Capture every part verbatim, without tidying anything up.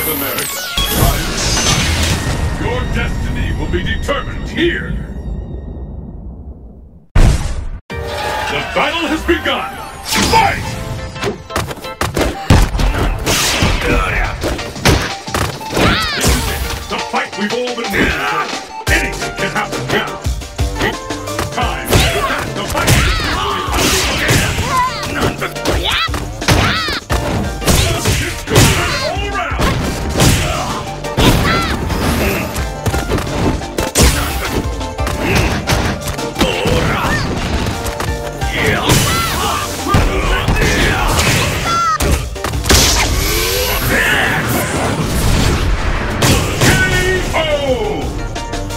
of America. Your destiny will be determined here. The battle has begun. Fight! The fight we've all been waiting for. Anything can happen now. Time. The fight. This goes all around.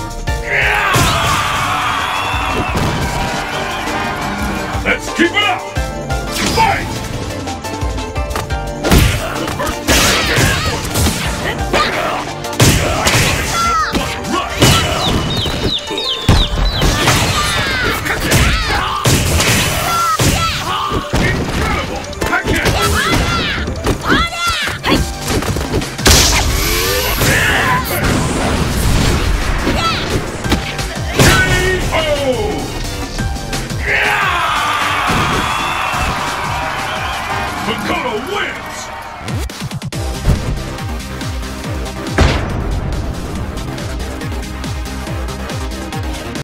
Let's keep it up!